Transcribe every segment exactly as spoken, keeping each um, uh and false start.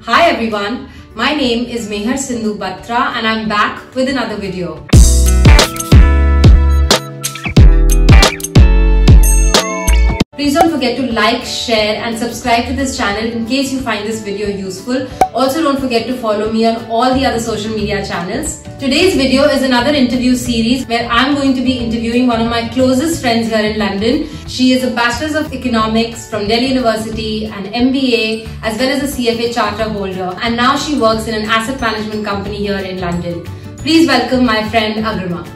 Hi everyone, my name is Mehar Sindhu Batra and I'm back with another video. Please don't forget to like, share and subscribe to this channel in case you find this video useful. Also don't forget to follow me on all the other social media channels. Today's video is another interview series where I'm going to be interviewing one of my closest friends here in London. She is a Bachelor's of Economics from Delhi University, an M B A as well as a C F A charter holder, and now she works in an asset management company here in London. Please welcome my friend Agrima.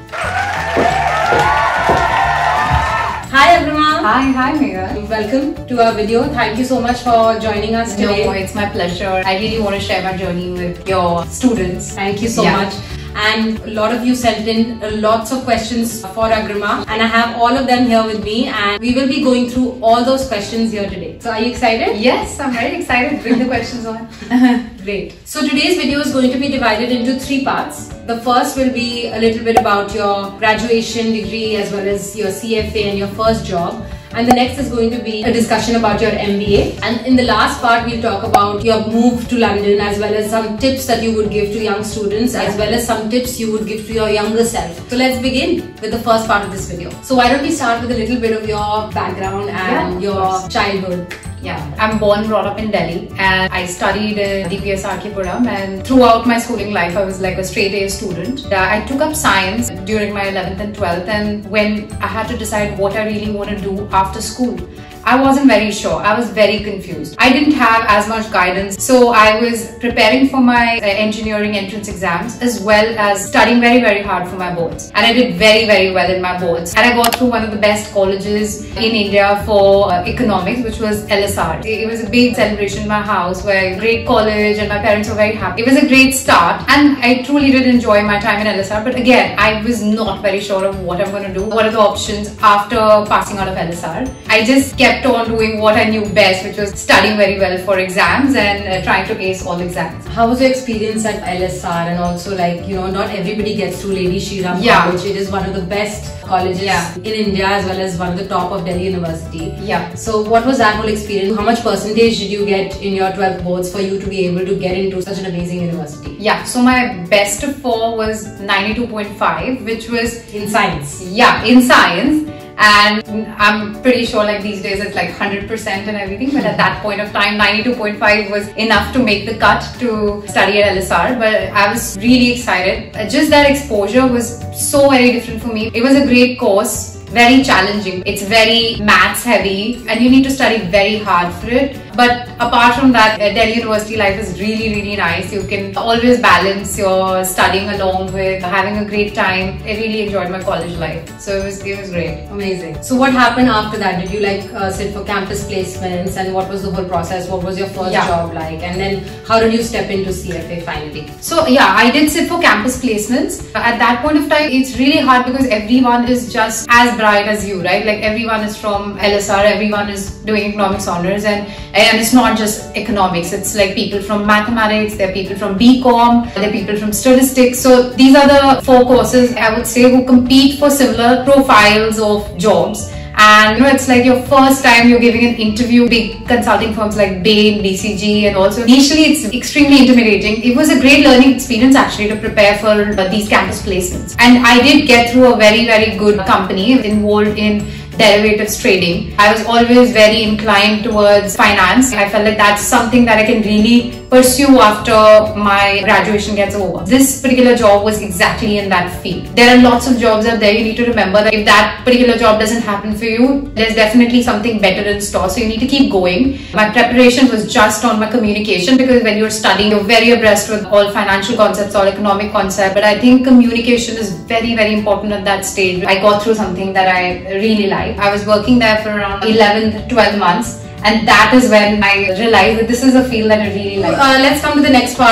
Hi Agrima. Hi, hi Mehar. Welcome to our video. Thank you so much for joining us today. No, it's my pleasure. I really want to share my journey with your students. Thank you so yeah. much. And a lot of you sent in lots of questions for Agrima, and I have all of them here with me, and we will be going through all those questions here today. So are you excited? Yes, I'm very excited. Bring the questions on. Great. So today's video is going to be divided into three parts. The first will be a little bit about your graduation degree as well as your C F A and your first job. And the next is going to be a discussion about your M B A. And in the last part, we'll talk about your move to London as well as some tips that you would give to young students as well as some tips you would give to your younger self. So let's begin with the first part of this video. So why don't we start with a little bit of your background and yeah, your childhood. Yeah, I'm born and brought up in Delhi and I studied in D P S R K Puram, and throughout my schooling life I was like a straight A student. I took up science during my eleventh and twelfth, and when I had to decide what I really want to do after school, I wasn't very sure. I was very confused. I didn't have as much guidance. So I was preparing for my uh, engineering entrance exams as well as studying very, very hard for my boards. And I did very, very well in my boards. And I got through one of the best colleges in India for uh, economics, which was L S R. It was a big celebration in my house, where great college and my parents were very happy. It was a great start and I truly did enjoy my time in L S R. But again, I was not very sure of what I'm going to do. What are the options after passing out of L S R? I just kept on doing what I knew best, which was studying very well for exams and uh, trying to ace all exams. How was your experience at L S R? And also, like, you know, not everybody gets through Lady Shri Ram yeah. College. It is one of the best colleges yeah. in India as well as one of the top of Delhi University. Yeah. So what was that whole experience? How much percentage did you get in your twelfth boards for you to be able to get into such an amazing university? Yeah, so my best of four was ninety-two point five, which was in science. Yeah, in science. And I'm pretty sure like these days it's like one hundred percent and everything, but at that point of time ninety-two point five was enough to make the cut to study at L S R. But I was really excited. Just that exposure was so very different for me. It was a great course, very challenging. It's very maths heavy and you need to study very hard for it. But apart from that, Delhi University life is really, really nice. You can always balance your studying along with having a great time. I really enjoyed my college life. So it was, it was great. Amazing. So what happened after that? Did you like uh, sit for campus placements, and what was the whole process? What was your first yeah. job like? And then how did you step into C F A finally? So yeah, I did sit for campus placements. At that point of time, it's really hard because everyone is just as bright as you, right? Like everyone is from L S R, everyone is doing economics honors, and And it's not just economics, it's like people from mathematics, there are people from B Com, there are people from statistics. So these are the four courses, I would say, who compete for similar profiles of jobs. And you know, it's like your first time you're giving an interview, big consulting firms like Bain, B C G, and also initially it's extremely intimidating. It was a great learning experience actually to prepare for uh, these campus placements. And I did get through a very, very good company involved in derivatives trading. I was always very inclined towards finance. I felt like that's something that I can really pursue after my graduation gets over. This particular job was exactly in that field. There are lots of jobs out there. You need to remember that if that particular job doesn't happen for you, there's definitely something better in store. So you need to keep going. My preparation was just on my communication, because when you're studying, you're very abreast with all financial concepts, all economic concepts. But I think communication is very, very important at that stage. I got through something that I really liked. I was working there for around eleven to twelve months, and that is when I realized that this is a field that I really like. Uh, let's come to the next part of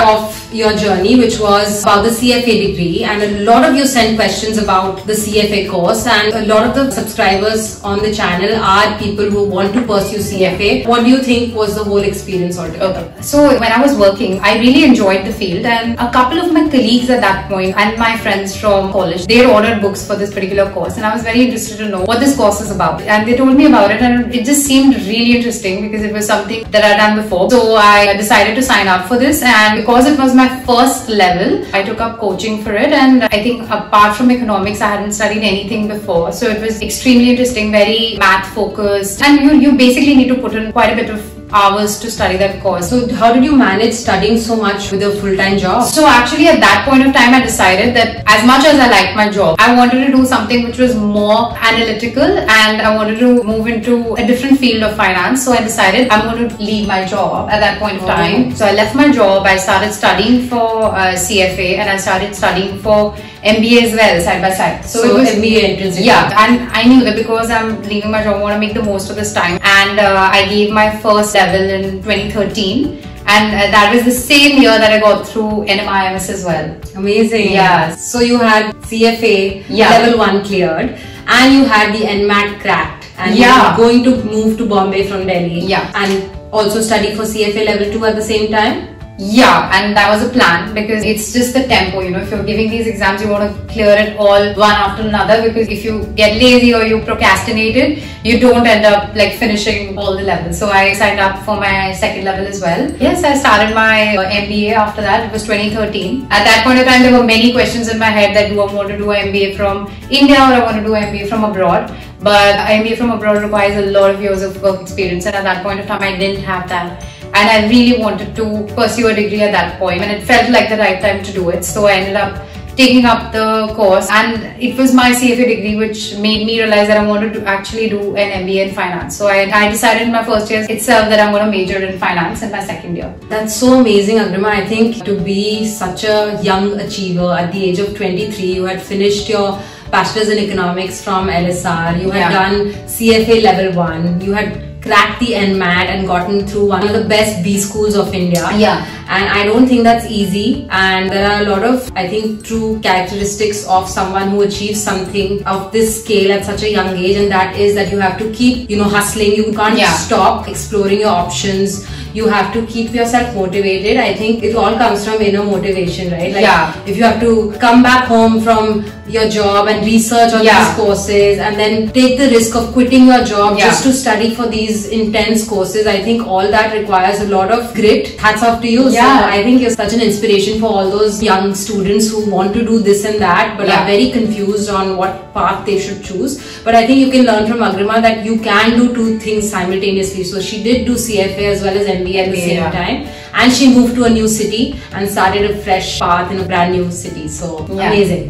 your journey, which was about the C F A degree, and a lot of you sent questions about the C F A course, and a lot of the subscribers on the channel are people who want to pursue C F A. What do you think was the whole experience altogether? Okay. So when I was working, I really enjoyed the field, and a couple of my colleagues at that point and my friends from college, they had ordered books for this particular course, and I was very interested to know what this course is about. And they told me about it, and it just seemed really interesting because it was something that I'd done before. So I decided to sign up for this, and because it was my first level, I took up coaching for it. And I think apart from economics, I hadn't studied anything before, so it was extremely interesting, very math focused, and you you basically need to put in quite a bit of hours to study that course. So how did you manage studying so much with a full-time job? So actually at that point of time, I decided that as much as I liked my job, I wanted to do something which was more analytical, and I wanted to move into a different field of finance. So I decided I'm going to leave my job at that point of time. So I left my job, I started studying for uh, C F A, and I started studying for M B A as well, side by side. So, so it was M B A entrance. Yeah, and I knew that because I'm leaving my job, I want to make the most of this time. And uh, I gave my first level in twenty thirteen. And uh, that was the same year that I got through N M I M S as well. Amazing. Yeah. So you had C F A yeah. level one cleared, and you had the N MAT cracked, and yeah. you were going to move to Bombay from Delhi. Yeah. And also study for C F A level two at the same time. Yeah, and that was a plan because it's just the tempo, you know, if you're giving these exams, you want to clear it all one after another, because if you get lazy or you procrastinate it, you don't end up like finishing all the levels. So I signed up for my second level as well. Yes, I started my uh, M B A after that. It was twenty thirteen. At that point of time, there were many questions in my head that do I want to do an M B A from India or I want to do an M B A from abroad. But M B A from abroad requires a lot of years of work experience, and at that point of time, I didn't have that. And I really wanted to pursue a degree at that point, and it felt like the right time to do it. So I ended up taking up the course, and it was my C F A degree which made me realize that I wanted to actually do an M B A in finance. So I, I decided in my first year itself that I'm going to major in finance in my second year. That's so amazing, Agrima. I think to be such a young achiever at the age of twenty-three, you had finished your Bachelor's in Economics from L S R, you had yeah. done C F A level one, you had cracked the N MAT and gotten through one of the best B schools of India. Yeah. And I don't think that's easy, and there are a lot of, I think, true characteristics of someone who achieves something of this scale at such a young age, and that is that you have to keep, you know, hustling. You can't yeah. stop exploring your options. You have to keep yourself motivated. I think it all comes from inner motivation, right? Like yeah. if you have to come back home from your job and research on yeah. these courses, and then take the risk of quitting your job yeah. just to study for these intense courses, I think all that requires a lot of grit. Hats off to you. Yeah. So I think you're such an inspiration for all those young students who want to do this and that, but yeah. are very confused on what path they should choose. But I think you can learn from Agrima that you can do two things simultaneously. So she did do C F A as well as M B A at the same yeah. time, and she moved to a new city and started a fresh path in a brand new city. So yeah. amazing.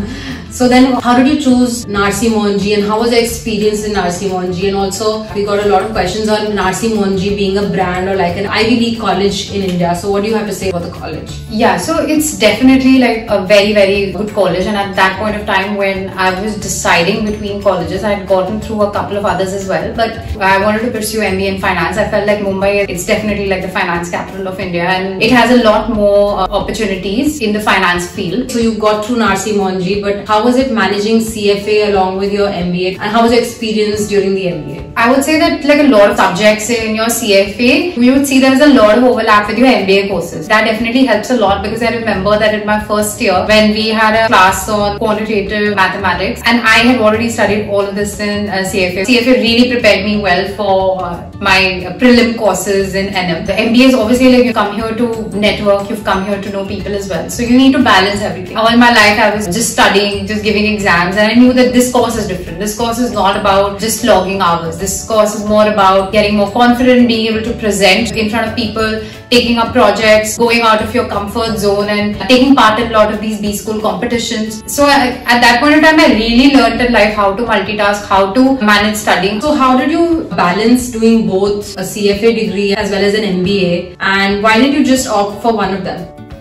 So then, how did you choose Narsi Mohanji, and how was your experience in Narsi Mohanji? And also, we got a lot of questions on Narsi Mohanji being a brand or like an Ivy League college in India. So what do you have to say about the college? Yeah, so it's definitely like a very, very good college. And at that point of time when I was deciding between colleges, I had gotten through a couple of others as well. But I wanted to pursue M B A in finance. I felt like Mumbai, it's definitely like the finance capital of India, and it has a lot more uh, opportunities in the finance field. So you got through Narsi Mohanji, but how was it managing C F A along with your M B A, and how was your experience during the M B A? I would say that like a lot of subjects in your C F A, you would see there's a lot of overlap with your M B A courses. That definitely helps a lot, because I remember that in my first year when we had a class on quantitative mathematics, and I had already studied all of this in uh, C F A. C F A really prepared me well for uh, my uh, prelim courses in N M. The M B A is obviously like you come here to network, you've come here to know people as well. So you need to balance everything. All my life I was just studying, just giving exams, and I knew that this course is different. This course is not about just logging hours. This course is more about getting more confident, being able to present in front of people, taking up projects, going out of your comfort zone, and taking part in a lot of these B school competitions. So I, at that point in time, I really learned in life how to multitask, how to manage studying. So how did you balance doing both a C F A degree as well as an M B A, and why did you just opt for one of them?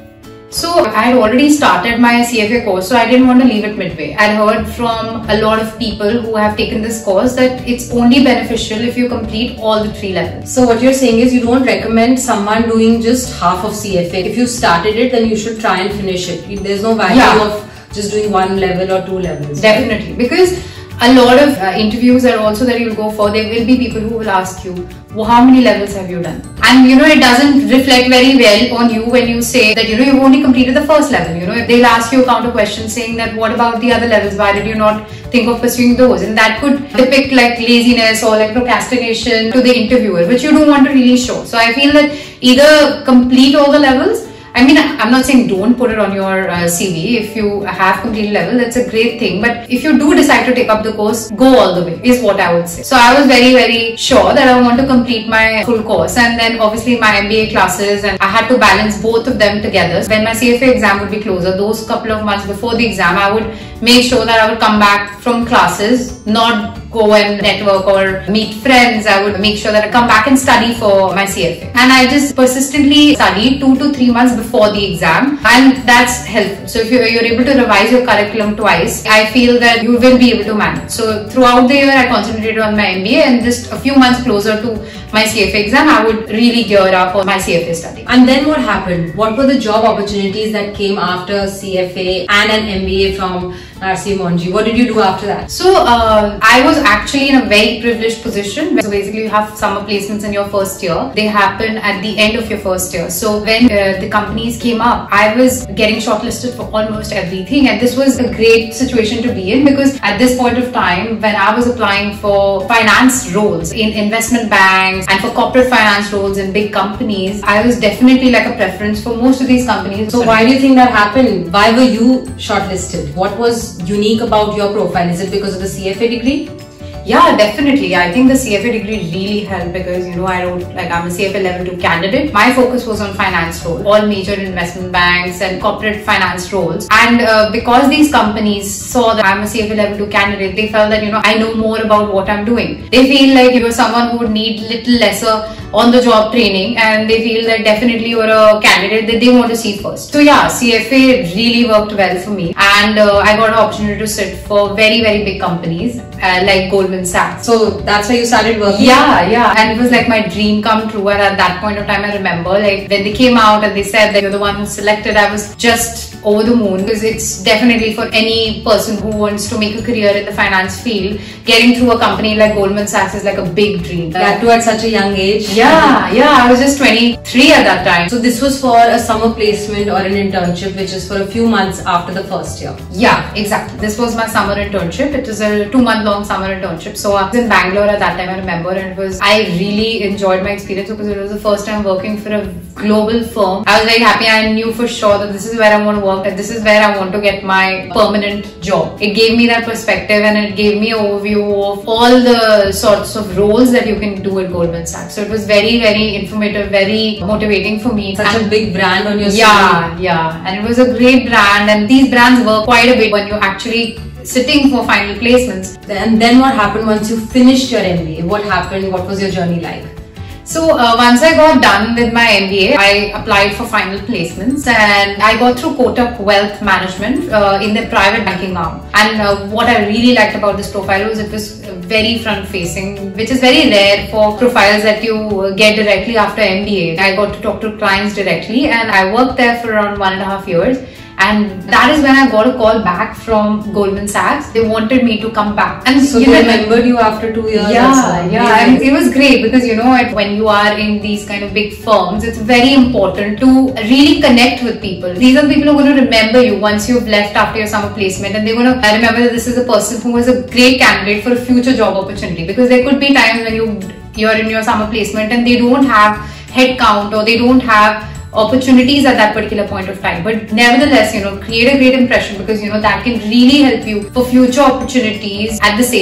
So I had already started my C F A course, so I didn't want to leave it midway. I heard from a lot of people who have taken this course that it's only beneficial if you complete all the three levels. So what you're saying is you don't recommend someone doing just half of C F A. If you started it, then you should try and finish it. There's no value yeah. of just doing one level or two levels. Definitely, right? Because a lot of uh, interviews are also that you'll go for, there will be people who will ask you, well, how many levels have you done? And you know, it doesn't reflect very well on you when you say that, you know, you've only completed the first level. You know, if they'll ask you a counter question saying that, what about the other levels? Why did you not think of pursuing those? And that could depict like laziness or like procrastination to the interviewer, which you don't want to really show. So I feel that either complete all the levels. I mean, I'm not saying don't put it on your uh, C V. If you have completed level, that's a great thing. But if you do decide to take up the course, go all the way is what I would say. So I was very, very sure that I want to complete my full course. And then obviously my M B A classes, and I had to balance both of them together. When my C F A exam would be closer, those couple of months before the exam, I would make sure that I would come back from classes, not go and network or meet friends. I would make sure that I come back and study for my C F A. And I just persistently studied two to three months before the exam, and that's helpful. So if you're, you're able to revise your curriculum twice, I feel that you will be able to manage. So throughout the year, I concentrated on my M B A, and just a few months closer to my C F A exam, I would really gear up for my C F A study. And then what happened? What were the job opportunities that came after C F A and an M B A from R C Monji? What did you do after that? So uh, I was actually in a very privileged position. So basically you have summer placements in your first year. They happen at the end of your first year. So when uh, the companies came up, I was getting shortlisted for almost everything, and this was a great situation to be in, because at this point of time, when I was applying for finance roles in investment banks and for corporate finance roles in big companies, I was definitely like a preference for most of these companies. So why do you think that happened? Why were you shortlisted? What was unique about your profile? Is it because of the C F A degree? Yeah, definitely. I think the C F A degree really helped, because, you know, I wrote, like, I'm a C F A level two candidate. My focus was on finance roles, all major investment banks and corporate finance roles. And uh, because these companies saw that I'm a C F A level two candidate, they felt that, you know, I know more about what I'm doing. They feel like you're someone who would need little lesser on the job training, and they feel that definitely you're a candidate that they want to see first. So yeah, C F A really worked well for me, and uh, I got an opportunity to sit for very, very big companies uh, like Goldman Sachs. So that's why you started working? Yeah, yeah. And it was like my dream come true. And at that point of time, I remember, like, when they came out and they said that you're the one who's selected, I was just over the moon, because it's definitely for any person who wants to make a career in the finance field, getting through a company like Goldman Sachs is like a big dream. That too at such a young age? Yeah, yeah. I was just twenty-three at that time. So this was for a summer placement or an internship, which is for a few months after the first year? Yeah, exactly. This was my summer internship. It was a two month long summer internship. So I was in Bangalore at that time, I remember, and it was, I really enjoyed my experience because it was the first time working for a global firm. I was very happy. I knew for sure that this is where I want to work, and this is where I want to get my permanent job. It gave me that perspective, and it gave me an overview of all the sorts of roles that you can do at Goldman Sachs. So it was very, very informative, very motivating for me. Such and a big brand on your yeah, screen. Yeah. And it was a great brand, and these brands work quite a bit when you actually sitting for final placements. And then what happened once you finished your M B A? What happened? What was your journey like? So uh, once I got done with my M B A, I applied for final placements, and I got through Kotak Wealth Management uh, in the private banking arm. And uh, what I really liked about this profile was it was very front facing, which is very rare for profiles that you get directly after M B A. I got to talk to clients directly, and I worked there for around one and a half years. And that is when I got a call back from Goldman Sachs. They wanted me to come back. And so they remembered you after two years? Yeah, yeah. And it was great because, you know, when you are in these kind of big firms, it's very important to really connect with people. These are the people who are going to remember you once you've left after your summer placement. And they're going to remember that this is a person who was a great candidate for a future job opportunity. Because there could be times when you, you're in your summer placement and they don't have headcount, or they don't have opportunities at that particular point of time, but nevertheless, you know, create a great impression, because, you know, that can really help you for future opportunities at the same firm.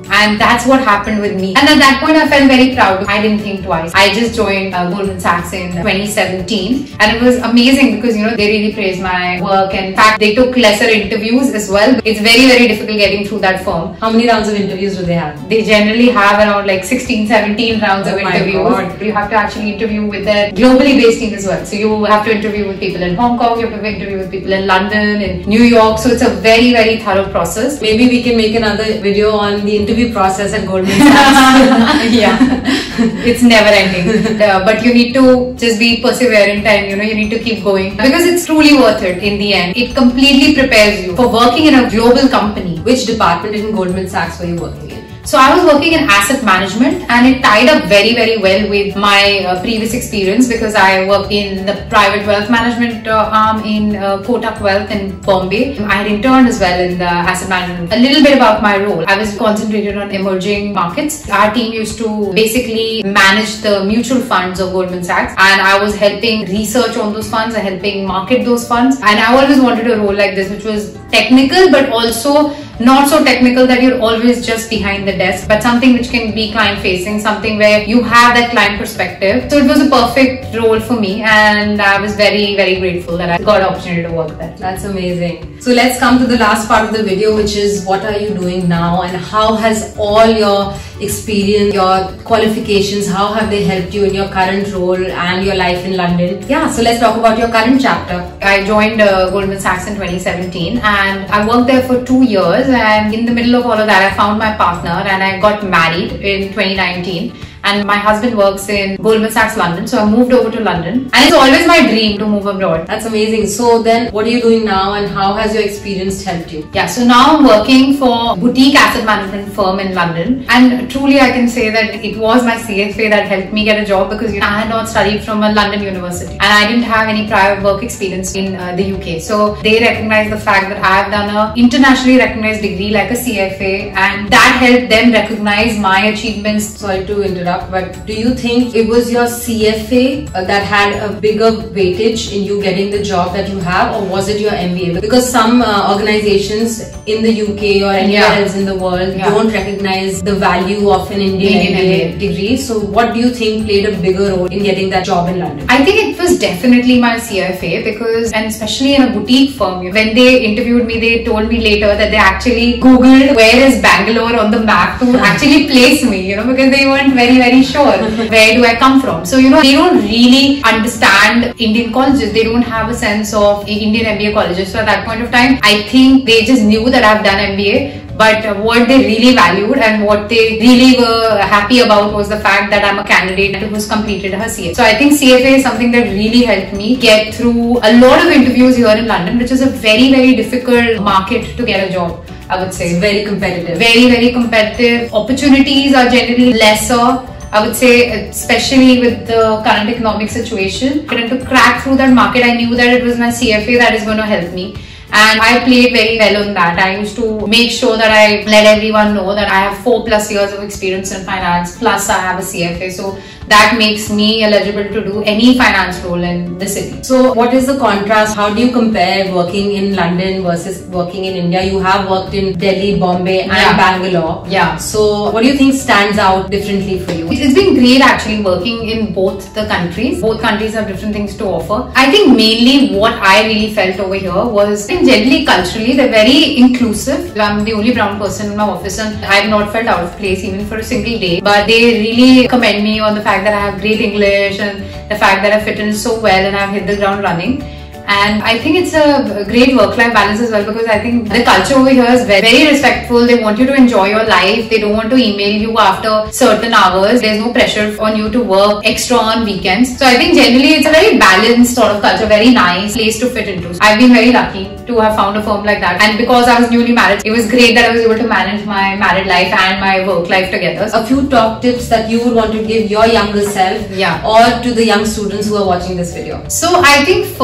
And that's what happened with me. And at that point, I felt very proud. I didn't think twice. I just joined uh, Goldman Sachs in twenty seventeen, and it was amazing because, you know, they really praised my work. And in fact, they took lesser interviews as well. It's very, very difficult getting through that firm. How many rounds of interviews do they have? They generally have around like sixteen, seventeen rounds oh of interviews. God. You have to actually interview with their globally based team as well. So you have to interview with people in Hong Kong, you have to interview with people in London, in New York. So it's a very, very thorough process. Maybe we can make another video on the interview process at Goldman Sachs. Yeah, it's never ending. Uh, but you need to just be perseverant, and you know, you need to keep going because it's truly worth it in the end. It completely prepares you for working in a global company. Which department in Goldman Sachs were you working in? So I was working in asset management, and it tied up very, very well with my uh, previous experience because I worked in the private wealth management uh, arm in uh, Kotak Wealth in Bombay. I had interned as well in the asset management. A little bit about my role. I was concentrated on emerging markets. Our team used to basically manage the mutual funds of Goldman Sachs, and I was helping research on those funds and helping market those funds. And I always wanted a role like this, which was technical but also not so technical that you're always just behind the desk, but something which can be client facing, something where you have that client perspective. So it was a perfect role for me, and I was very, very grateful that I got an opportunity to work there. That's amazing. So let's come to the last part of the video, which is what are you doing now and how has all your experience, your qualifications, how have they helped you in your current role and your life in London? Yeah, so let's talk about your current chapter. I joined uh, Goldman Sachs in twenty seventeen, and I worked there for two years. And in the middle of all of that, I found my partner and I got married in twenty nineteen. And my husband works in Goldman Sachs London, so I moved over to London. And it's always my dream to move abroad. That's amazing. So then what are you doing now and how has your experience helped you? Yeah, so now I'm working for a boutique asset management firm in London. And truly I can say that it was my C F A that helped me get a job because you know, I had not studied from a London university. And I didn't have any prior work experience in uh, the U K. So they recognized the fact that I have done a internationally recognized degree like a C F A, and that helped them recognize my achievements. Sorry to interrupt, but do you think it was your C F A uh, that had a bigger weightage in you getting the job that you have, or was it your M B A? Because some uh, organizations in the U K or anywhere yeah. else in the world yeah. don't recognize the value of an Indian, Indian M B A, M B A degree. So what do you think played a bigger role in getting that job in London? I think it was definitely my C F A because, and especially in a boutique firm, when they interviewed me, they told me later that they actually Googled where is Bangalore on the map to actually place me, you know, because they weren't very, very sure where do I come from. So, you know, they don't really understand Indian colleges. They don't have a sense of Indian M B A colleges. So at that point of time, I think they just knew that I've done M B A. But what they really valued and what they really were happy about was the fact that I'm a candidate who's completed her C F A. So I think C F A is something that really helped me get through a lot of interviews here in London, which is a very, very difficult market to get a job, I would say. It's very competitive. Very, very competitive. Opportunities are generally lesser. I would say, especially with the current economic situation. And to crack through that market, I knew that it was my C F A that is going to help me. And I played very well on that. I used to make sure that I let everyone know that I have four plus years of experience in finance, plus I have a C F A. So that makes me eligible to do any finance role in the city. So what is the contrast? How do you compare working in London versus working in India? You have worked in Delhi, Bombay and yeah. Bangalore. Yeah. So what do you think stands out differently for you? It's been great actually working in both the countries. Both countries have different things to offer. I think mainly what I really felt over here was, I think generally culturally they're very inclusive. I'm the only brown person in my office and I have not felt out of place even for a single day. But they really commend me on the fact that I have great English and the fact that I fit in so well and I've hit the ground running. And I think it's a great work-life balance as well because I think the culture over here is very, very respectful. They want you to enjoy your life. They don't want to email you after certain hours. There's no pressure on you to work extra on weekends. So I think generally it's a very balanced sort of culture, very nice place to fit into. I've been very lucky to have found a firm like that. And because I was newly married, it was great that I was able to manage my married life and my work life together. A few top tips that you would want to give your younger self yeah. or to the young students who are watching this video. So I think firstly,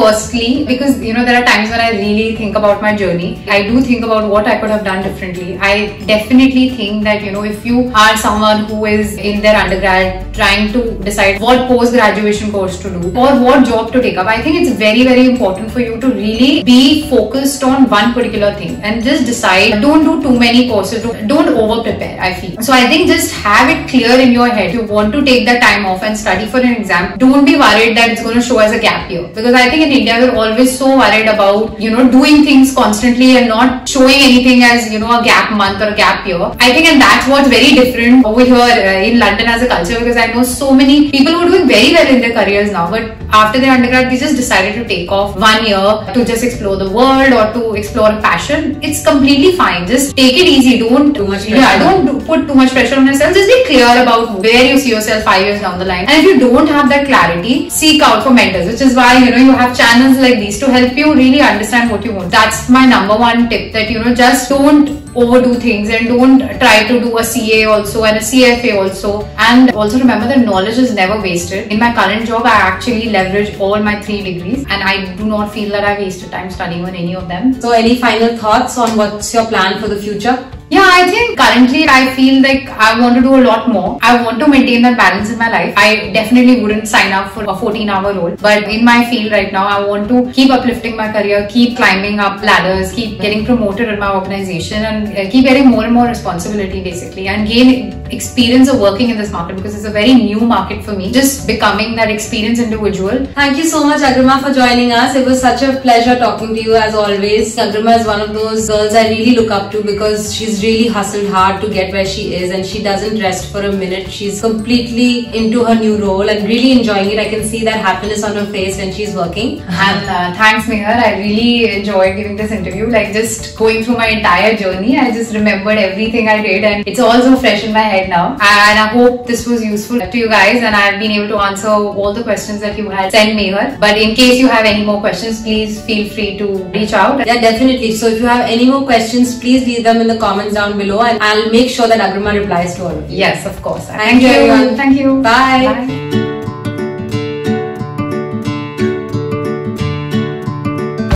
me, because you know there are times when I really think about my journey. I do think about what I could have done differently. I definitely think that, you know, if you are someone who is in their undergrad trying to decide what post-graduation course to do or what job to take up, I think it's very very important for you to really be focused on one particular thing and just decide. Don't do too many courses, don't, don't over prepare, I feel. So I think just have it clear in your head. If you want to take the time off and study for an exam, don't be worried that it's going to show as a gap year, because I think in India we're always so worried about, you know, doing things constantly and not showing anything as, you know, a gap month or a gap year. I think, and that's what's very different over here uh, in London as a culture, because I know so many people who are doing very well in their careers now, but after their undergrad they just decided to take off one year to just explore the world or to explore a passion. It's completely fine. Just take it easy. Don't too much pressure. Yeah, don't do, put too much pressure on yourself. Just be clear about where you see yourself five years down the line. And if you don't have that clarity, seek out for mentors, which is why, you know, you have channels like these to help you really understand what you want. That's my number one tip, that, you know, just don't overdo things and don't try to do a C A also and a C F A also. And also remember that knowledge is never wasted. In my current job, I actually leverage all my three degrees and I do not feel that I wasted time studying on any of them. So any final thoughts on what's your plan for the future? Yeah, I think currently I feel like I want to do a lot more. I want to maintain that balance in my life. I definitely wouldn't sign up for a fourteen hour role. But in my field right now, I want to keep uplifting my career, keep climbing up ladders, keep getting promoted in my organization, and keep getting more and more responsibility basically, and gain experience of working in this market, because it's a very new market for me. Just becoming that experienced individual. Thank you so much, Agrima, for joining us. It was such a pleasure talking to you as always. Agrima is one of those girls I really look up to, because she's really hustled hard to get where she is and she doesn't rest for a minute. She's completely into her new role and really enjoying it. I can see that happiness on her face when she's working. And uh, thanks Meher, I really enjoyed giving this interview. Like just going through my entire journey, I just remembered everything I did and it's all so fresh in my head now. And I hope this was useful to you guys and I've been able to answer all the questions that you had sent Meher. But in case you have any more questions, please feel free to reach out. Yeah, definitely. So if you have any more questions, please leave them in the comments down below and I'll make sure that Agrima replies to all of you. Yes, of course. Thank, Thank you everyone. Thank you. Bye. Bye.